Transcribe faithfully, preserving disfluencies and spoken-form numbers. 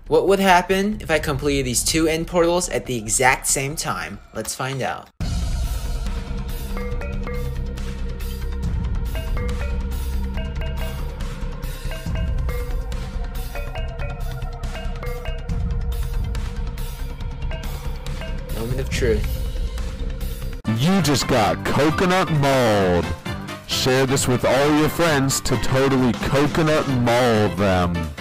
What would happen if I completed these two end portals at the exact same time? Let's find out. Moment of truth. You just got coconut mauled. Share this with all your friends to totally coconut maul them.